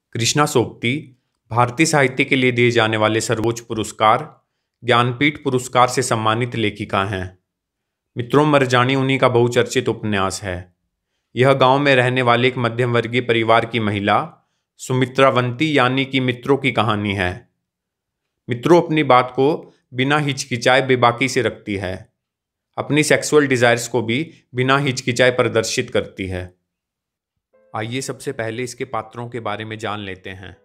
कृष्णा सोबती भारतीय साहित्य के लिए दिए जाने वाले सर्वोच्च पुरस्कार ज्ञानपीठ पुरस्कार से सम्मानित लेखिका हैं। मित्रों, मरजानी उन्हीं का बहुचर्चित उपन्यास है। यह गांव में रहने वाले एक मध्यम वर्गीय परिवार की महिला सुमित्रावंती यानी कि मित्रों की कहानी है। मित्रों अपनी बात को बिना हिचकिचाए बेबाकी से रखती है। अपनी सेक्सुअल डिजायर्स को भी बिना हिचकिचाए प्रदर्शित करती है। आइए सबसे पहले इसके पात्रों के बारे में जान लेते हैं।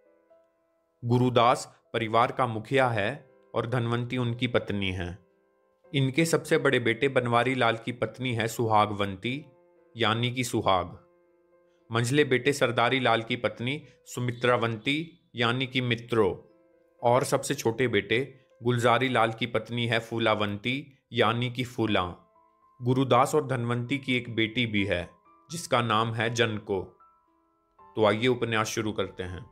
गुरुदास परिवार का मुखिया है और धनवंती उनकी पत्नी है। इनके सबसे बड़े बेटे बनवारी लाल की पत्नी है सुहागवंती यानी कि सुहाग। मंझले बेटे सरदारी लाल की पत्नी सुमित्रावंती यानी कि मित्रो। और सबसे छोटे बेटे गुलजारी लाल की पत्नी है फूलावंती यानी कि फूला। गुरुदास और धनवंती की एक बेटी भी है जिसका नाम है जनको। तो आइए उपन्यास शुरू करते हैं।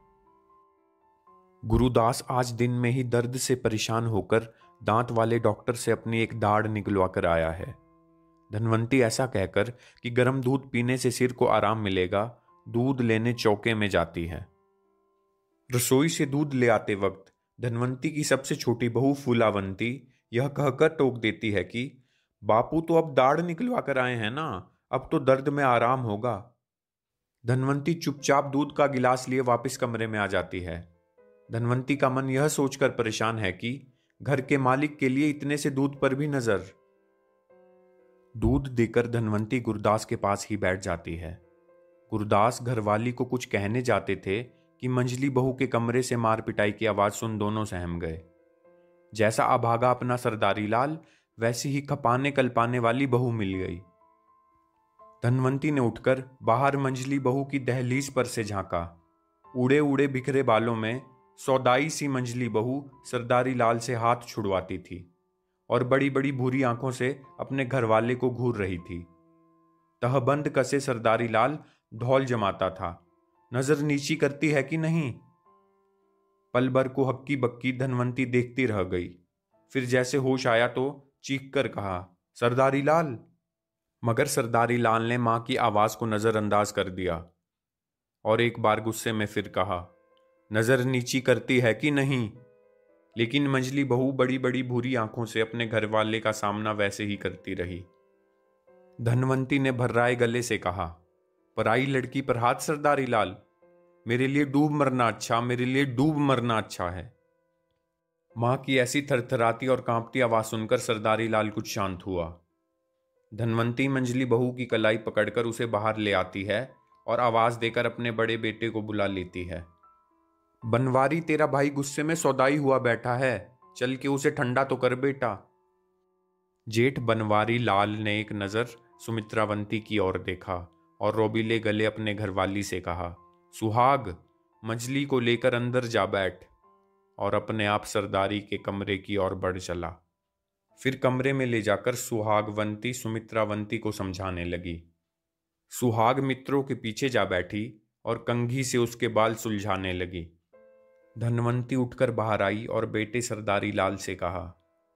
गुरुदास आज दिन में ही दर्द से परेशान होकर दांत वाले डॉक्टर से अपनी एक दाढ़ निकलवा कर आया है। धनवंती ऐसा कहकर कि गर्म दूध पीने से सिर को आराम मिलेगा, दूध लेने चौके में जाती है। रसोई से दूध ले आते वक्त धनवंती की सबसे छोटी बहू फूलावंती यह कहकर टोक देती है कि बापू तो अब दाढ़ निकलवा कर आए हैं ना, अब तो दर्द में आराम होगा। धनवंती चुपचाप दूध का गिलास लिए वापस कमरे में आ जाती है। धनवंती का मन यह सोचकर परेशान है कि घर के मालिक के लिए इतने से दूध पर भी नजर। दूध देकर धनवंती गुरदास के पास ही बैठ जाती है। गुरदास घरवाली को कुछ कहने जाते थे कि मंझली बहू के कमरे से मार पिटाई की आवाज सुन दोनों सहम गए। जैसा अभागा अपना सरदारी लाल, वैसी ही खपाने कल्पाने वाली बहू मिल गई। धनवंती ने उठकर बाहर मंझली बहू की दहलीज पर से झांका। उड़े उड़े बिखरे बालों में सौदाई सी मंझली बहू सरदारी लाल से हाथ छुड़वाती थी और बड़ी बड़ी भूरी आंखों से अपने घरवाले को घूर रही थी। तहबंद कसे सरदारी लाल धौल जमाता था, नजर नीची करती है कि नहीं। पल भर को हक्की बक्की धनवंती देखती रह गई। फिर जैसे होश आया तो चीख कर कहा, सरदारी लाल। मगर सरदारी लाल ने मां की आवाज को नजरअंदाज कर दिया और एक बार गुस्से में फिर कहा, नजर नीची करती है कि नहीं। लेकिन मंझली बहू बड़ी बड़ी भूरी आंखों से अपने घरवाले का सामना वैसे ही करती रही। धनवंती ने भर्राए गले से कहा, पराई लड़की पर हाथ सरदारी लाल, मेरे लिए डूब मरना अच्छा, मेरे लिए डूब मरना अच्छा है। मां की ऐसी थरथराती और कांपती आवाज सुनकर सरदारी लाल कुछ शांत हुआ। धनवंती मंझली बहू की कलाई पकड़कर उसे बाहर ले आती है और आवाज देकर अपने बड़े बेटे को बुला लेती है। बनवारी, तेरा भाई गुस्से में सौदाई हुआ बैठा है, चल के उसे ठंडा तो कर बेटा। जेठ बनवारी लाल ने एक नजर सुमित्रावंती की ओर देखा और रोबीले गले अपने घरवाली से कहा, सुहाग, मंझली को लेकर अंदर जा बैठ। और अपने आप सरदारी के कमरे की ओर बढ़ चला। फिर कमरे में ले जाकर सुहागवंती सुमित्रावंती को समझाने लगी। सुहाग मित्रों के पीछे जा बैठी और कंघी से उसके बाल सुलझाने लगी। धनवंती उठकर बाहर आई और बेटे सरदारी लाल से कहा,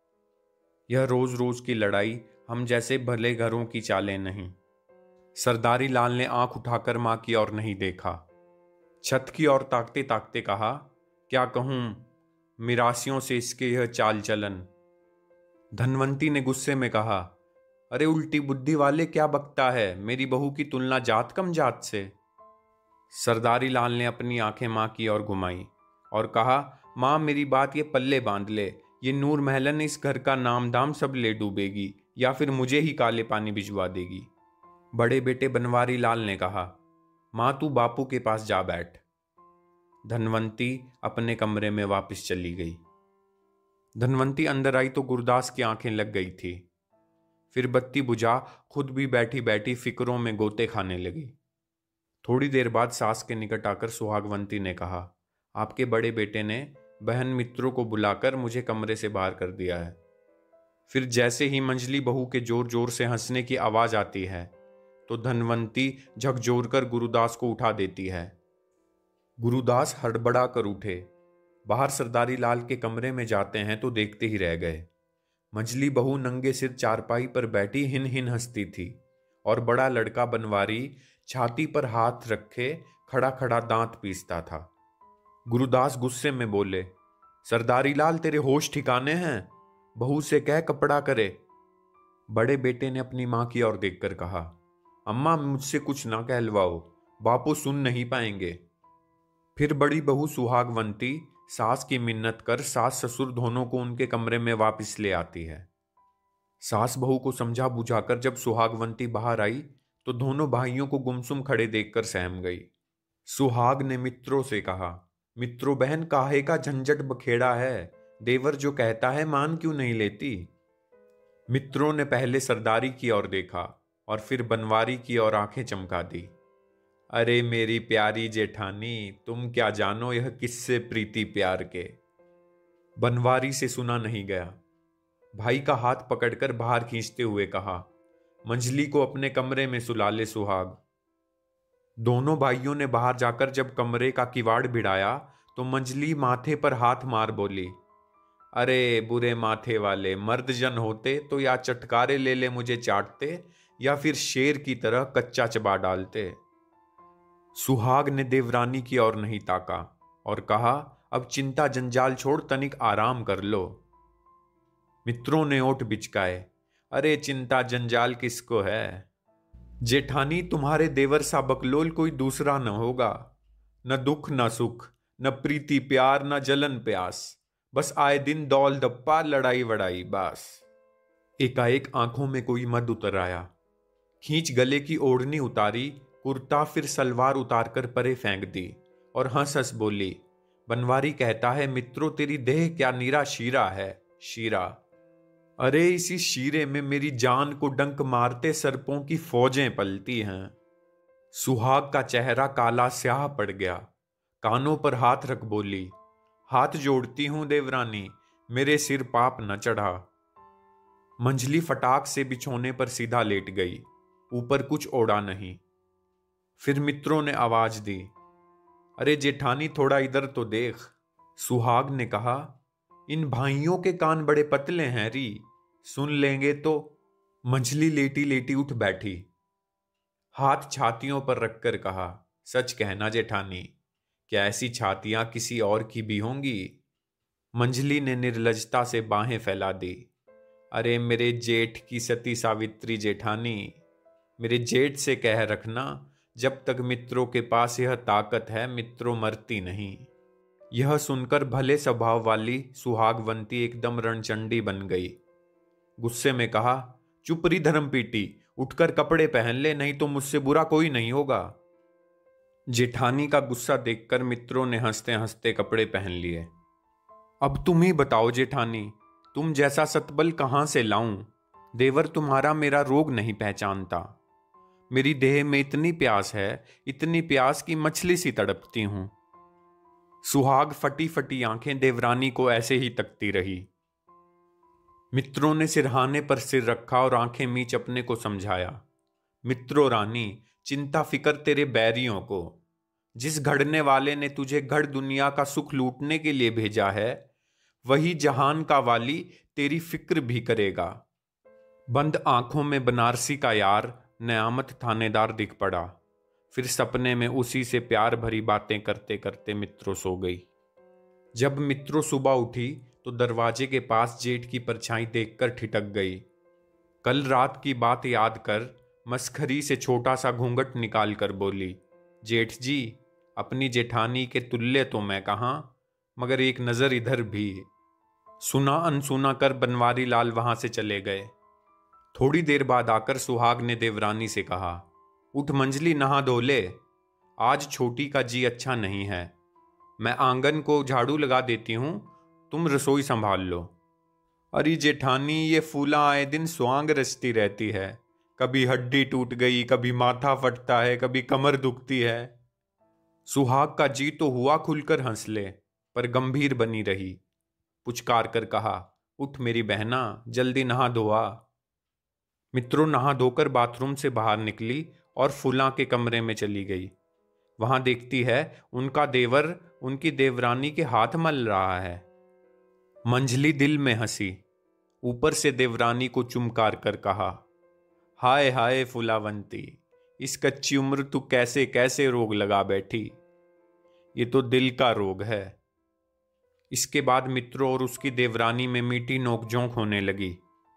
यह रोज रोज की लड़ाई हम जैसे भले घरों की चालें नहीं। सरदारी लाल ने आंख उठाकर मां की ओर नहीं देखा। छत की ओर ताकते ताकते कहा, क्या कहूं मिरासियों से इसके यह चाल चलन। धनवंती ने गुस्से में कहा, अरे उल्टी बुद्धि वाले, क्या बकता है, मेरी बहू की तुलना जात कम जात से। सरदारी लाल ने अपनी आंखें मां की ओर घुमाई और कहा, मां मेरी बात ये पल्ले बांध ले, ये नूर महलन इस घर का नाम दाम सब ले डूबेगी या फिर मुझे ही काले पानी भिजवा देगी। बड़े बेटे बनवारी लाल ने कहा, मां तू बापू के पास जा बैठ। धनवंती अपने कमरे में वापस चली गई। धनवंती अंदर आई तो गुरदास की आंखें लग गई थी। फिर बत्ती बुझा खुद भी बैठी बैठी फिक्रों में गोते खाने लगी। थोड़ी देर बाद सास के निकट आकर सुहागवंती ने कहा, आपके बड़े बेटे ने बहन मित्रों को बुलाकर मुझे कमरे से बाहर कर दिया है। फिर जैसे ही मंझली बहू के जोर जोर से हंसने की आवाज आती है तो धनवंती झकझोर कर गुरुदास को उठा देती है। गुरुदास हड़बड़ा कर उठे। बाहर सरदारी लाल के कमरे में जाते हैं तो देखते ही रह गए। मंझली बहू नंगे सिर चारपाई पर बैठी हिन हिन हंसती थी और बड़ा लड़का बनवारी छाती पर हाथ रखे खड़ा खड़ा दांत पीसता था। गुरुदास गुस्से में बोले, सरदारी लाल तेरे होश ठिकाने हैं? बहू से कह कपड़ा करे। बड़े बेटे ने अपनी मां की ओर देखकर कहा, अम्मा मुझसे कुछ ना कहलवाओ, बापू सुन नहीं पाएंगे। फिर बड़ी बहू सुहागवंती सास की मिन्नत कर सास ससुर दोनों को उनके कमरे में वापस ले आती है। सास बहू को समझा बुझाकर जब सुहागवंती बाहर आई तो दोनों भाइयों को गुमसुम खड़े देखकर सहम गई। सुहाग ने मित्रों से कहा, मित्रों बहन काहे का झंझट बखेड़ा है, देवर जो कहता है मान क्यों नहीं लेती। मित्रों ने पहले सरदारी की ओर देखा और फिर बनवारी की ओर आंखें चमका दी। अरे मेरी प्यारी जेठानी, तुम क्या जानो यह किससे प्रीति प्यार के। बनवारी से सुना नहीं गया। भाई का हाथ पकड़कर बाहर खींचते हुए कहा, मंजली को अपने कमरे में सुला ले सुहाग। दोनों भाइयों ने बाहर जाकर जब कमरे का किवाड़ भिड़ाया तो मंजली माथे पर हाथ मार बोली, अरे बुरे माथे वाले, मर्द जन होते तो या चटकारे ले ले मुझे चाटते या फिर शेर की तरह कच्चा चबा डालते। सुहाग ने देवरानी की ओर नहीं ताका और कहा, अब चिंता जंजाल छोड़ तनिक आराम कर लो। मित्रों ने ओठ बिचकाए, अरे चिंता जंजाल किसको है, जेठानी तुम्हारे देवर सा बकलोल कोई दूसरा न होगा। न दुख न सुख, न प्रीति प्यार, न जलन प्यास, बस आए दिन दौल दप्पा लड़ाई वड़ाई बास। एकाएक आंखों में कोई मद उतर आया। खींच गले की ओढ़नी उतारी, कुर्ता फिर सलवार उतारकर परे फेंक दी और हंस हंस बोली, बनवारी कहता है मित्रों तेरी देह क्या नीरा शीरा है, शीरा। अरे इसी शीरे में मेरी जान को डंक मारते सर्पों की फौजें पलती हैं। सुहाग का चेहरा काला स्याह पड़ गया। कानों पर हाथ रख बोली, हाथ जोड़ती हूं देवरानी, मेरे सिर पाप न चढ़ा। मंजली फटाक से बिछोने पर सीधा लेट गई, ऊपर कुछ ओढ़ा नहीं। फिर मित्रों ने आवाज दी, अरे जेठानी थोड़ा इधर तो देख। सुहाग ने कहा, इन भाइयों के कान बड़े पतले हैं री, सुन लेंगे तो। मंजली लेटी लेटी उठ बैठी, हाथ छातियों पर रखकर कहा, सच कहना जेठानी, क्या ऐसी छातियां किसी और की भी होंगी। मंजली ने निर्लजता से बाहें फैला दी, अरे मेरे जेठ की सती सावित्री जेठानी, मेरे जेठ से कह रखना, जब तक मित्रों के पास यह ताकत है मित्रों मरती नहीं। यह सुनकर भले स्वभाव वाली सुहागवंती एकदम रणचंडी बन गई। गुस्से में कहा, चुप री धर्मपीटी, उठकर कपड़े पहन ले, नहीं तो मुझसे बुरा कोई नहीं होगा। जेठानी का गुस्सा देखकर मित्रों ने हंसते हंसते कपड़े पहन लिए। अब तुम ही बताओ जेठानी, तुम जैसा सतबल कहां से लाऊं। देवर तुम्हारा मेरा रोग नहीं पहचानता। मेरी देह में इतनी प्यास है, इतनी प्यास की मछली सी तड़पती हूं। सुहाग फटी फटी आंखें देवरानी को ऐसे ही तकती रही। मित्रों ने सिरहाने पर सिर रखा और आंखें मीच अपने को समझाया, मित्रों रानी, चिंता फिकर तेरे बैरियों को। जिस घड़ने वाले ने तुझे घड़ दुनिया का सुख लूटने के लिए भेजा है, वही जहान का वाली तेरी फिक्र भी करेगा। बंद आंखों में बनारसी का यार नयामत थानेदार दिख पड़ा। फिर सपने में उसी से प्यार भरी बातें करते करते मित्रों सो गई। जब मित्रों सुबह उठी तो दरवाजे के पास जेठ की परछाई देखकर ठिठक गई। कल रात की बात याद कर मस्खरी से छोटा सा घूंघट निकाल कर बोली, जेठ जी, अपनी जेठानी के तुल्य तो मैं कहाँ, मगर एक नजर इधर भी। सुना अनसुना कर बनवारी लाल वहां से चले गए। थोड़ी देर बाद आकर सुहाग ने देवरानी से कहा, उठ मंजली, नहा धो ले, आज छोटी का जी अच्छा नहीं है। मैं आंगन को झाड़ू लगा देती हूं, तुम रसोई संभाल लो। अरे जेठानी, ये फूला आए दिन स्वांग रचती रहती है, कभी हड्डी टूट गई, कभी माथा फटता है, कभी कमर दुखती है। सुहाग का जी तो हुआ खुलकर हंस ले, पर गंभीर बनी रही। पुचकार कर कहा, उठ मेरी बहना, जल्दी नहा धोआ। मित्रों नहा धोकर बाथरूम से बाहर निकली और फूला के कमरे में चली गई। वहां देखती है उनका देवर उनकी देवरानी के हाथ मल रहा है। मंजली दिल में हंसी, ऊपर से देवरानी को चुमकार कर कहा, हाय हाय फुलावंती, इस कच्ची उम्र तू कैसे कैसे रोग लगा बैठी, ये तो दिल का रोग है। इसके बाद मित्रों और उसकी देवरानी में मीठी नोकझोंक होने लगी।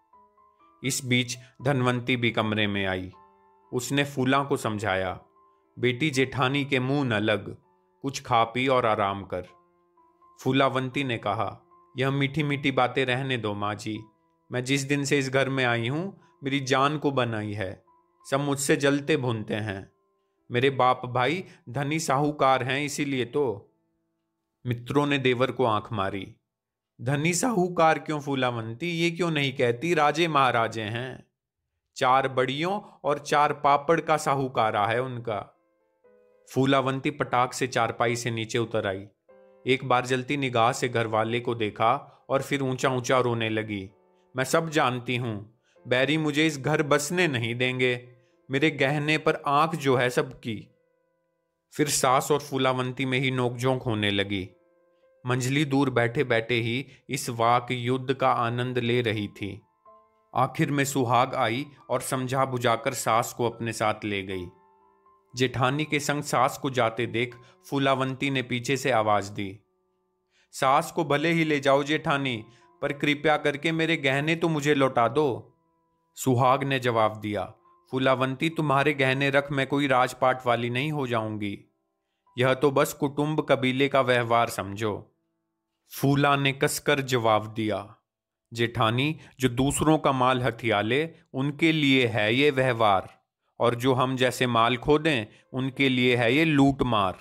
इस बीच धनवंती भी कमरे में आई। उसने फूला को समझाया, बेटी जेठानी के मुंह न लग, कुछ खा पी और आराम कर। फूलावंती ने कहा, यह मीठी मीठी बातें रहने दो माँ जी। मैं जिस दिन से इस घर में आई हूं मेरी जान को बनाई है। सब मुझसे जलते भूनते हैं। मेरे बाप भाई धनी साहूकार हैं, इसीलिए तो। मित्रों ने देवर को आंख मारी। धनी साहूकार क्यों फूलावंती, ये क्यों नहीं कहती राजे महाराजे हैं। 4 बड़ियों और 4 पापड़ का साहूकारा है उनका। फूलावंती पटाख से चारपाई से नीचे उतर आई। एक बार जलती निगाह से घर वाले को देखा और फिर ऊंचा ऊंचा रोने लगी। मैं सब जानती हूं, बैरी मुझे इस घर बसने नहीं देंगे। मेरे गहने पर आंख जो है सबकी। फिर सास और फूलावंती में ही नोकझोंक होने लगी। मंजली दूर बैठे बैठे ही इस वाक युद्ध का आनंद ले रही थी। आखिर में सुहाग आई और समझा बुझाकर सास को अपने साथ ले गई। जेठानी के संग सास को जाते देख फूलावंती ने पीछे से आवाज दी, सास को भले ही ले जाओ जेठानी, पर कृपया करके मेरे गहने तो मुझे लौटा दो। सुहाग ने जवाब दिया, फूलावंती तुम्हारे गहने रख मैं कोई राजपाट वाली नहीं हो जाऊंगी। यह तो बस कुटुंब कबीले का व्यवहार समझो। फूला ने कसकर जवाब दिया, जेठानी जो दूसरों का माल हथिया ले उनके लिए है ये व्यवहार, और जो हम जैसे माल खो दें उनके लिए है ये लूट मार।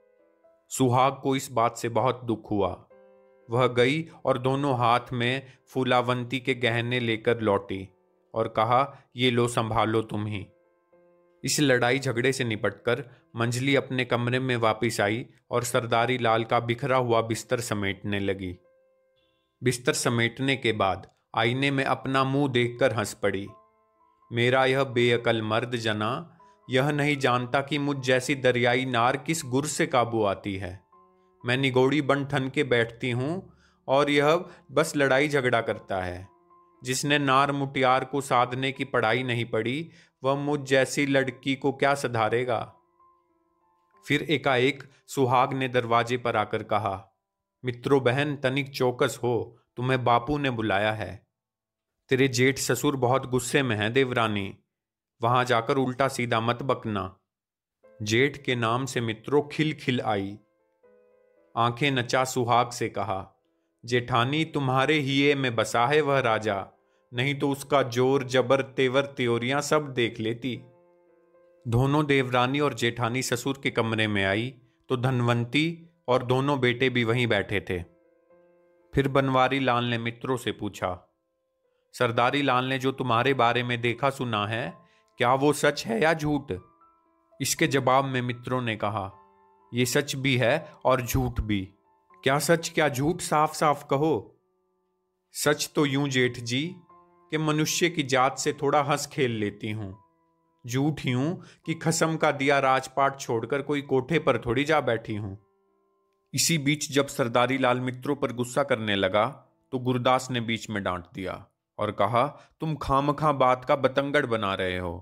सुहाग को इस बात से बहुत दुख हुआ। वह गई और दोनों हाथ में फूलावंती के गहने लेकर लौटी और कहा, ये लो संभालो तुम ही। इस लड़ाई झगड़े से निपटकर मंजली अपने कमरे में वापस आई और सरदारी लाल का बिखरा हुआ बिस्तर समेटने लगी। बिस्तर समेटने के बाद आईने में अपना मुंह देखकर हंस पड़ी। मेरा यह बेअकल मर्द जना यह नहीं जानता कि मुझ जैसी दरियाई नार किस गुर से काबू आती है। मैं निगोड़ी बन ठन के बैठती हूं और यह बस लड़ाई झगड़ा करता है। जिसने नार मुटियार को साधने की पढ़ाई नहीं पढ़ी वह मुझ जैसी लड़की को क्या सुधारेगा। फिर एकाएक सुहाग ने दरवाजे पर आकर कहा, मित्रों बहन तनिक चौकस हो, तुम्हें बापू ने बुलाया है। तेरे जेठ ससुर बहुत गुस्से में हैं देवरानी, वहां जाकर उल्टा सीधा मत बकना। जेठ के नाम से मित्रों खिल खिल आई। आंखें नचा सुहाग से कहा, जेठानी तुम्हारे हिये में बसा है वह राजा, नहीं तो उसका जोर जबर तेवर त्योरियां सब देख लेती। दोनों देवरानी और जेठानी ससुर के कमरे में आई तो धनवंती और दोनों बेटे भी वहीं बैठे थे। फिर बनवारी लाल ने मित्रों से पूछा, सरदारी लाल ने जो तुम्हारे बारे में देखा सुना है, क्या वो सच है या झूठ? इसके जवाब में मित्रों ने कहा, ये सच भी है और झूठ भी। क्या सच क्या झूठ, साफ साफ कहो। सच तो यूं जेठ जी कि मनुष्य की जात से थोड़ा हंस खेल लेती हूं। झूठ यूं कि खसम का दिया राजपाट छोड़कर कोई कोठे पर थोड़ी जा बैठी हूं। इसी बीच जब सरदारी लाल मित्रों पर गुस्सा करने लगा तो गुरदास ने बीच में डांट दिया और कहा, तुम खामखा बात का बतंगड़ बना रहे हो।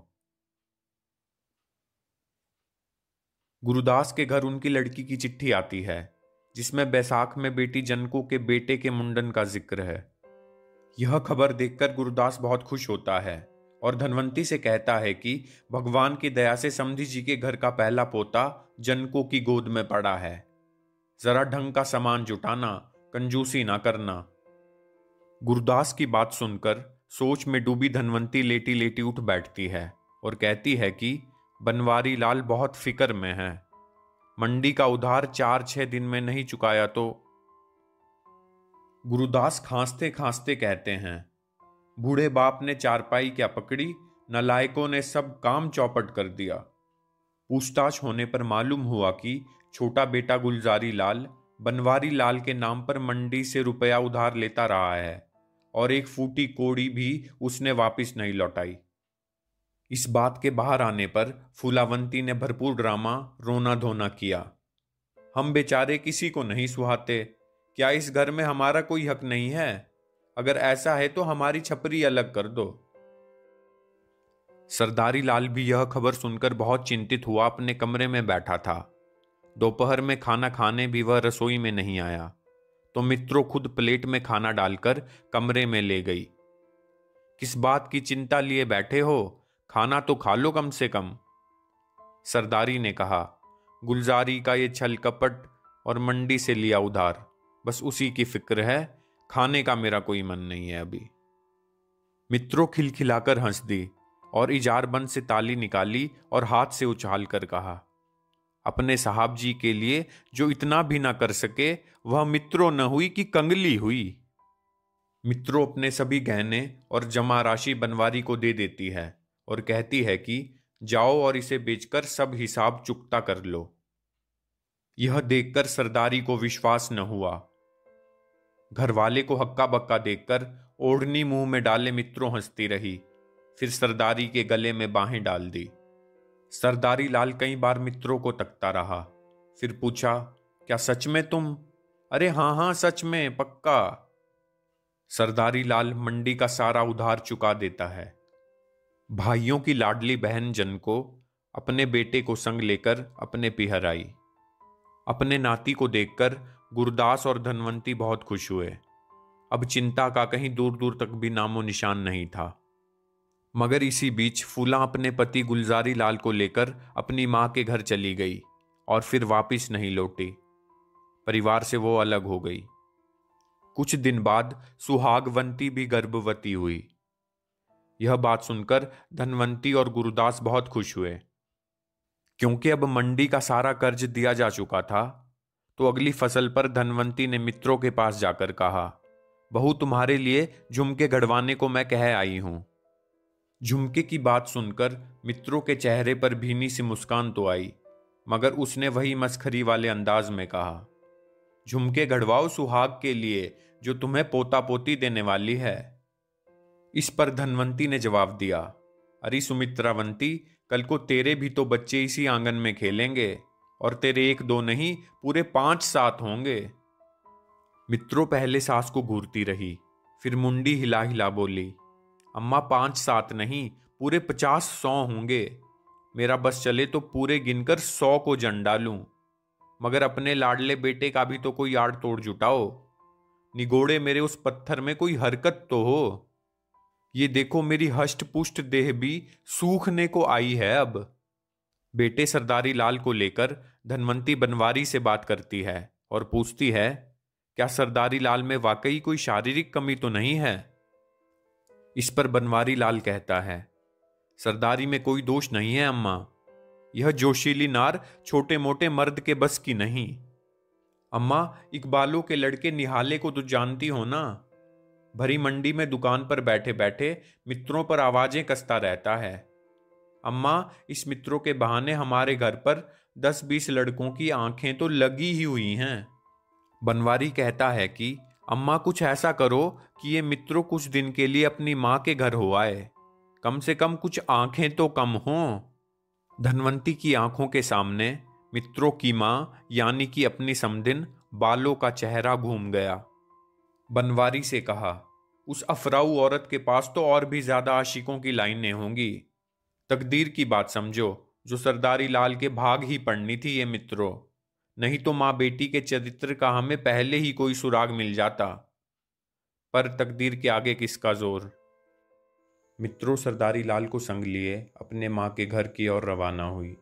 गुरुदास के घर उनकी लड़की की चिट्ठी आती है जिसमें बैसाख में बेटी जनको के बेटे के मुंडन का जिक्र है। यह खबर देखकर गुरुदास बहुत खुश होता है और धनवंती से कहता है कि भगवान की दया से समधी जी के घर का पहला पोता जनको की गोद में पड़ा है। जरा ढंग का सामान जुटाना, कंजूसी ना करना। गुरुदास की बात सुनकर सोच में डूबी धनवंती लेटी लेटी उठ बैठती है और कहती है कि बनवारी लाल बहुत फिक्र में है। मंडी का उधार 4-6 दिन में नहीं चुकाया तो। गुरुदास खांसते खांसते कहते हैं, बूढ़े बाप ने चारपाई क्या पकड़ी, नालायकों ने सब काम चौपट कर दिया। पूछताछ होने पर मालूम हुआ कि छोटा बेटा गुलजारी लाल बनवारी लाल के नाम पर मंडी से रुपया उधार लेता रहा है और एक फूटी कोड़ी भी उसने वापस नहीं लौटाई। इस बात के बाहर आने पर फूलावंती ने भरपूर ड्रामा रोना धोना किया। हम बेचारे किसी को नहीं सुहाते, क्या इस घर में हमारा कोई हक नहीं है? अगर ऐसा है तो हमारी छपरी अलग कर दो। सरदारी लाल भी यह खबर सुनकर बहुत चिंतित हुआ अपने कमरे में बैठा था। दोपहर में खाना खाने भी वह रसोई में नहीं आया, तो मित्रों खुद प्लेट में खाना डालकर कमरे में ले गई। किस बात की चिंता लिए बैठे हो, खाना तो खा लो कम से कम, सरदारी ने कहा। गुलजारी का ये छल कपट और मंडी से लिया उधार, बस उसी की फिक्र है, खाने का मेरा कोई मन नहीं है अभी। मित्रों खिलखिलाकर हंस दी और इजार बंद से ताली निकाली और हाथ से उछाल कर कहा, अपने साहब जी के लिए जो इतना भी ना कर सके वह मित्रों न हुई कि कंगली हुई। मित्रों अपने सभी गहने और जमा राशि बनवारी को दे देती है और कहती है कि जाओ और इसे बेचकर सब हिसाब चुकता कर लो। यह देखकर सरदारी को विश्वास न हुआ। घरवाले को हक्का बक्का देखकर ओढ़नी मुंह में डाले मित्रों हंसती रही, फिर सरदारी के गले में बाहें डाल दी। सरदारी लाल कई बार मित्रों को तकता रहा, फिर पूछा, क्या सच में तुम? अरे हाँ हाँ, सच में, पक्का। सरदारी लाल मंडी का सारा उधार चुका देता है। भाइयों की लाडली बहन जन को अपने बेटे को संग लेकर अपने पिहर आई। अपने नाती को देखकर गुरदास और धनवंती बहुत खुश हुए। अब चिंता का कहीं दूर दूर तक भी नामो निशान नहीं था। मगर इसी बीच फूला अपने पति गुलजारी लाल को लेकर अपनी मां के घर चली गई और फिर वापस नहीं लौटी। परिवार से वो अलग हो गई। कुछ दिन बाद सुहागवंती भी गर्भवती हुई। यह बात सुनकर धनवंती और गुरुदास बहुत खुश हुए, क्योंकि अब मंडी का सारा कर्ज दिया जा चुका था। तो अगली फसल पर धनवंती ने मित्रों के पास जाकर कहा, बहू तुम्हारे लिए झुमके गढ़वाने को मैं कह आई हूं। झुमके की बात सुनकर मित्रों के चेहरे पर भीनी सी मुस्कान तो आई, मगर उसने वही मस्खरी वाले अंदाज में कहा, झुमके गढ़वाओ सुहाग के लिए जो तुम्हें पोता पोती देने वाली है। इस पर धनवंती ने जवाब दिया, अरे सुमित्रावंती, कल को तेरे भी तो बच्चे इसी आंगन में खेलेंगे और तेरे एक दो नहीं पूरे 5-7 होंगे। मित्रों पहले सास को घूरती रही, फिर मुंडी हिला हिला बोली, अम्मा 5-7 नहीं पूरे 50-100 होंगे। मेरा बस चले तो पूरे गिनकर 100 को जन डालूं, मगर अपने लाडले बेटे का भी तो कोई आड़ तोड़ जुटाओ। निगोड़े मेरे उस पत्थर में कोई हरकत तो हो। ये देखो मेरी हष्ट पुष्ट देह भी सूखने को आई है अब। बेटे सरदारी लाल को लेकर धनवंती बनवारी से बात करती है और पूछती है, क्या सरदारी लाल में वाकई कोई शारीरिक कमी तो नहीं है? इस पर बनवारी लाल कहता है, सरदारी में कोई दोष नहीं है अम्मा, यह जोशीली नार छोटे मोटे मर्द के बस की नहीं। अम्मा, इकबालों के लड़के निहाले को तो जानती हो ना, भरी मंडी में दुकान पर बैठे बैठे मित्रों पर आवाजें कसता रहता है। अम्मा, इस मित्रों के बहाने हमारे घर पर 10-20 लड़कों की आंखें तो लगी ही हुई हैं। बनवारी कहता है कि अम्मा कुछ ऐसा करो कि ये मित्रों कुछ दिन के लिए अपनी माँ के घर हो आए, कम से कम कुछ आंखें तो कम हों। धनवंती की आंखों के सामने मित्रों की माँ यानी कि अपनी समधिन बालों का चेहरा घूम गया। बनवारी से कहा, उस अफराऊ औरत के पास तो और भी ज्यादा आशिकों की लाइनें होंगी। तकदीर की बात समझो, जो सरदारी लाल के भाग ही पड़नी थी ये मित्रों, नहीं तो माँ बेटी के चरित्र का हमें पहले ही कोई सुराग मिल जाता। पर तकदीर के आगे किसका जोर। मित्रों सरदारी लाल को संग लिए अपने माँ के घर की ओर रवाना हुई।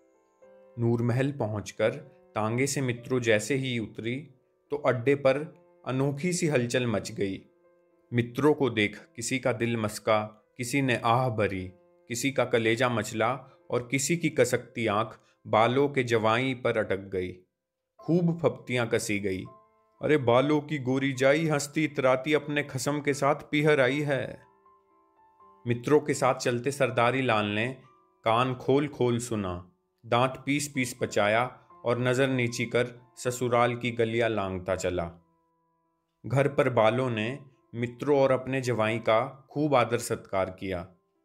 नूरमहल पहुंचकर तांगे से मित्रों जैसे ही उतरी तो अड्डे पर अनोखी सी हलचल मच गई। मित्रों को देख किसी का दिल मस्का, किसी ने आह भरी, किसी का कलेजा मचला और किसी की कसकती आंख बालों के जवाई पर अटक गई। खूब फप्तियां कसी गई। अरे बालों की गोरी जाई हंसती इतराती अपने खसम के साथ पिहर आई है। मित्रों के साथ चलते सरदारी लाल ने कान खोल खोल सुना, दांत पीस पीस पचाया और नजर नीची कर ससुराल की गलियां लांघता चला। घर पर बालों ने मित्रों और अपने जवाई का खूब आदर सत्कार किया।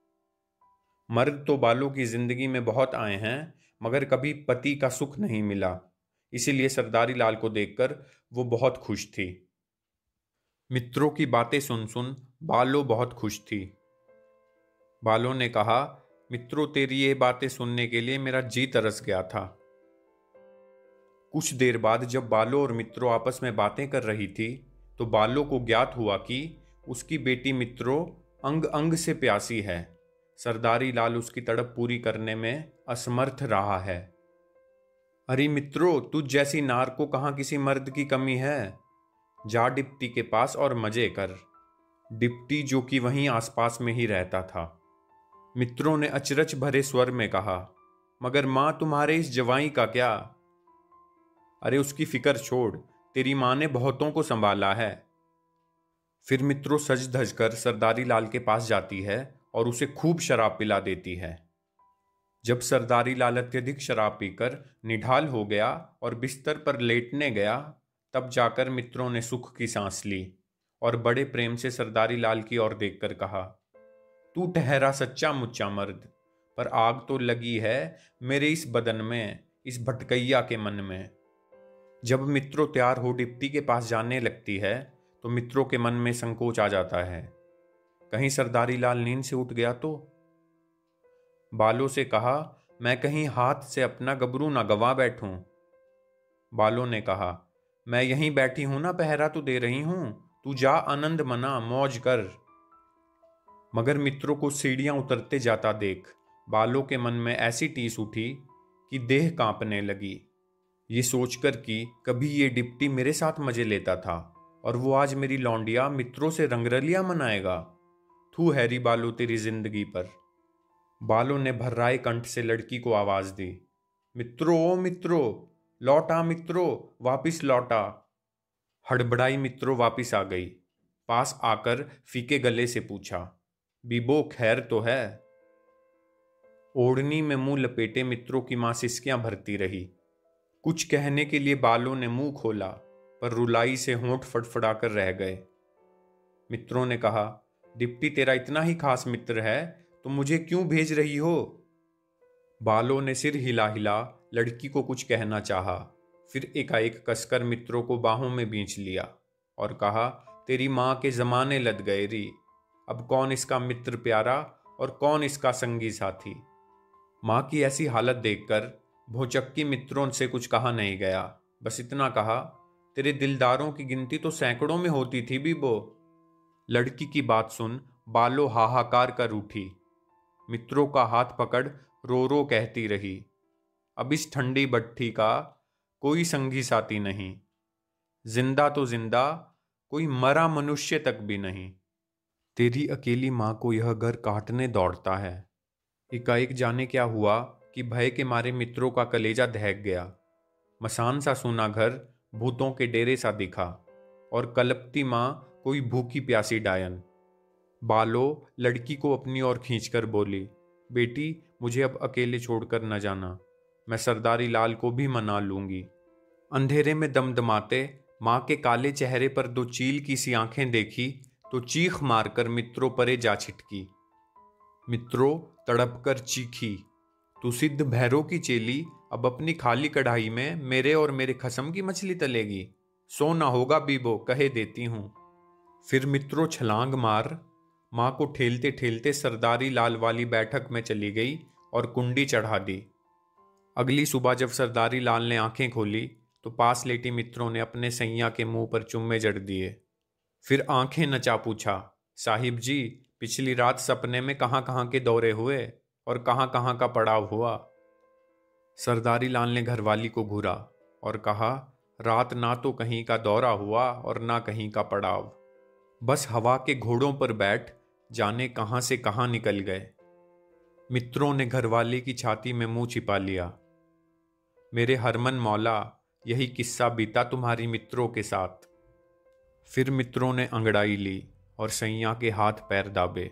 मर्द तो बालों की जिंदगी में बहुत आए हैं, मगर कभी पति का सुख नहीं मिला, इसीलिए सरदारी लाल को देखकर वो बहुत खुश थी। मित्रों की बातें सुन सुन बालों बहुत खुश थी। बालों ने कहा, मित्रों, तेरी ये बातें सुनने के लिए मेरा जी तरस गया था। कुछ देर बाद जब बालो और मित्रों आपस में बातें कर रही थी तो बालो को ज्ञात हुआ कि उसकी बेटी मित्रों अंग अंग से प्यासी है। सरदारी लाल उसकी तड़प पूरी करने में असमर्थ रहा है। अरे मित्रों, तुझ जैसी नार को कहाँ किसी मर्द की कमी है। जा डिप्टी के पास और मजे कर। डिप्टी, जो कि वहीं आसपास में ही रहता था, मित्रों ने अचरज भरे स्वर में कहा, मगर मां तुम्हारे इस जवाई का क्या? अरे उसकी फिक्र छोड़, तेरी मां ने बहुतों को संभाला है। फिर मित्रों सज धज कर सरदारी लाल के पास जाती है और उसे खूब शराब पिला देती है। जब सरदारी लाल अत्यधिक शराब पीकर निढाल हो गया और बिस्तर पर लेटने गया, तब जाकर मित्रों ने सुख की सांस ली और बड़े प्रेम से सरदारी लाल की ओर देखकर कहा, तू ठहरा सच्चा मुच्चा मर्द, पर आग तो लगी है मेरे इस बदन में, इस भटकैया के मन में। जब मित्रों तैयार हो डिप्टी के पास जाने लगती है तो मित्रों के मन में संकोच आ जाता है। कहीं सरदारी लाल नींद से उठ गया तो? बालों से कहा, मैं कहीं हाथ से अपना गबरू ना गवा बैठूं। बालों ने कहा, मैं यहीं बैठी हूं ना, पहरा तो दे रही हूं, तू जा आनंद मना, मौज कर। मगर मित्रों को सीढ़ियां उतरते जाता देख बालों के मन में ऐसी टीस उठी कि देह कांपने लगी। ये सोचकर कि कभी ये डिप्टी मेरे साथ मजे लेता था और वो आज मेरी लौंडिया मित्रों से रंगरलियां मनाएगा। थू हैरी बालो तेरी जिंदगी पर। बालों ने भर्राए कंठ से लड़की को आवाज दी, मित्रों ओ मित्रों, लौटा मित्रों, वापिस लौटा। हड़बड़ाई मित्रों वापिस आ गई। पास आकर फीके गले से पूछा, बीबो खैर तो है? ओढ़नी में मुंह लपेटे मित्रों की मां सिसकियां भरती रही। कुछ कहने के लिए बालों ने मुंह खोला, पर रुलाई से होंठ फड़फड़ाकर रह गए। मित्रों ने कहा, डिप्टी तेरा इतना ही खास मित्र है तो मुझे क्यों भेज रही हो? बालों ने सिर हिला हिला लड़की को कुछ कहना चाहा, फिर एकाएक कसकर मित्रों को बाहों में बींच लिया और कहा, तेरी मां के जमाने लद गए री। अब कौन इसका मित्र प्यारा और कौन इसका संगी साथी। मां की ऐसी हालत देखकर भौचक्की मित्रों से कुछ कहा नहीं गया, बस इतना कहा, तेरे दिलदारों की गिनती तो सैकड़ों में होती थी बीबो। लड़की की बात सुन बालो हाहाकार कर उठी। मित्रों का हाथ पकड़ रो रो कहती रही, अब इस ठंडी भट्ठी का कोई संगी साथी नहीं, जिंदा तो जिंदा, कोई मरा मनुष्य तक भी नहीं। तेरी अकेली मां को यह घर काटने दौड़ता है। एकाएक जाने क्या हुआ कि भय के मारे मित्रों का कलेजा दहक गया। मसान सा सूना घर भूतों के डेरे सा दिखा और कलपती मां कोई भूखी प्यासी डायन। बालो लड़की को अपनी ओर खींचकर बोली, बेटी मुझे अब अकेले छोड़कर न जाना, मैं सरदारी लाल को भी मना लूंगी। अंधेरे में दमदमाते मां के काले चेहरे पर दो चील की सी आंखें देखी तो चीख मारकर मित्रों परे जा छिटकी। मित्रों तड़पकर चीखी, तू सिद्ध भैरव की चेली अब अपनी खाली कढ़ाई में मेरे और मेरे खसम की मछली तलेगी? सो ना होगा बीबो, कहे देती हूं। फिर मित्रों छलांग मार मां को ठेलते ठेलते सरदारी लाल वाली बैठक में चली गई और कुंडी चढ़ा दी। अगली सुबह जब सरदारी लाल ने आंखें खोली तो पास लेटी मित्रों ने अपने सैया के मुंह पर चुम्मे जड़ दिए। फिर आंखें नचा पूछा, साहिब जी पिछली रात सपने में कहाँ कहाँ के दौरे हुए और कहाँ कहाँ का पड़ाव हुआ? सरदारी लाल ने घरवाली को घूरा और कहा, रात ना तो कहीं का दौरा हुआ और ना कहीं का पड़ाव, बस हवा के घोड़ों पर बैठ जाने कहां से कहां निकल गए। मित्रों ने घरवाली की छाती में मुंह छिपा लिया। मेरे हरमन मौला, यही किस्सा बीता तुम्हारी मित्रों के साथ। फिर मित्रों ने अंगड़ाई ली और सैया के हाथ पैर दाबे।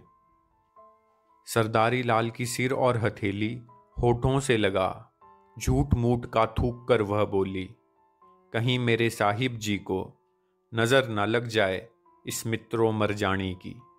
सरदारी लाल की सिर और हथेली होठों से लगा झूठ मूठ का थूक कर वह बोली, कहीं मेरे साहिब जी को नजर न लग जाए इस मित्रों मरजानी की।